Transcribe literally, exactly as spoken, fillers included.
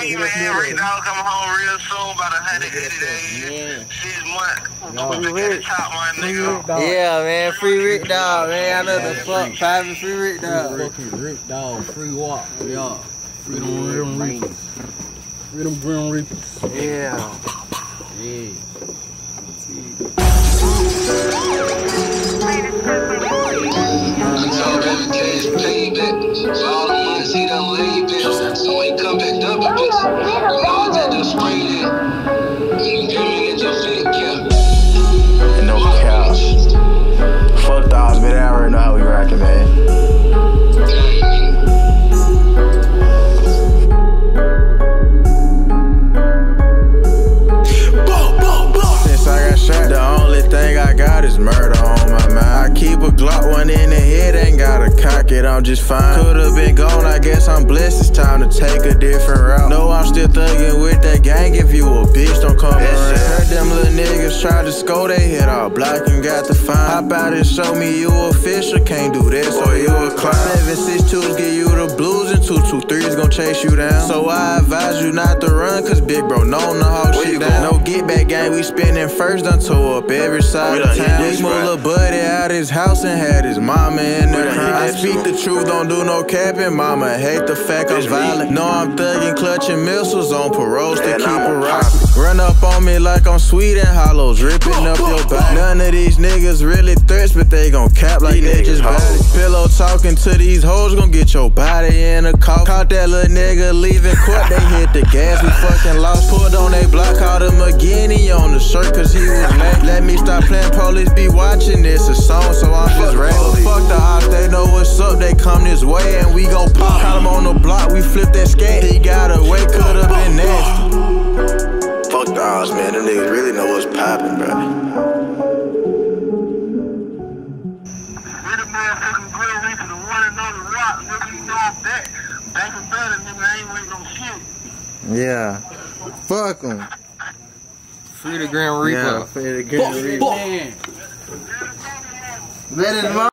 Kayy, man, Rick Dog coming home real soon, about one hundred eighty days, yeah. six months. Put me at the top, my nigga. Yeah, man, free Rick Dog, man. I know the fuck, private free Rick Dog. Fucking Rick Dog, free walk, y'all. Freedom Reapers. Freedom Grim Reapers. Yeah. Yeah. So he come back up a bit. All that just sprayed it. Get your fit cap. And no cap. Fuck dogs, man. I already know how we rockin', man. Since I got shot, the only thing I got is murder on my mind. I keep a Glock one in the head, ain't gotta cock it, I'm just fine. Could've been gone, I guess I'm blessed, it's time to take a different route. No, I'm still thuggin' with that gang, if you a bitch, don't come around. Heard them little niggas try to score, they hit all block and got the fine. Hop out and show me you official, can't do this or you a clown. seven six twos give you the blues and two two threes gon' chase you down. So I advise you not to run, cause big bro known to hawk shit down. No get back gang, we spinning first, done tore up every side of town. We moved little buddy out his house and had his mama in the crowd. I speak the truth, don't do no capping, mama hate the fact I'm violent. No, I'm thugging, clutching missiles on paroles to keep a rock. Run up on me like I'm sweet and hollow, dripping up your back. None of these niggas really thirst, but they gon' cap like they just body. Pillow talking to these hoes, gon' get your body in a cough. Caught that little nigga leaving court, they hit the gas, we fucking lost. Pulled on they block, called him again, he on the shirt cause he was late. Let me stop playing, police be watching, this a song, so I'm just rapping. Fuck the ops, they know what's up, they come this way and we gon' pop. Caught him on the block, we flip that skate, he got away, could've been nasty. Fuck the odds, man. Them niggas really know what's poppin', bro. We the motherfucking Grim Reaper, the one and only rock, nigga, you know I'm back. Back and better, nigga, I ain't waiting no shit. Yeah. Fuck em. Free the Grim Reaper. Yeah, free the Grim Reaper. Let it